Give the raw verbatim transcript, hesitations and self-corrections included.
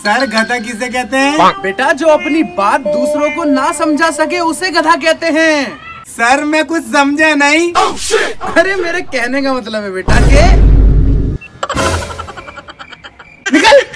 Sir गधा किसे कहते हैं? बेटा जो अपनी बात दूसरों को ना समझा सके उसे गधा कहते हैं। सर मैं कुछ समझा नहीं। oh, अरे मेरे कहने का मतलब है बेटा के निकल।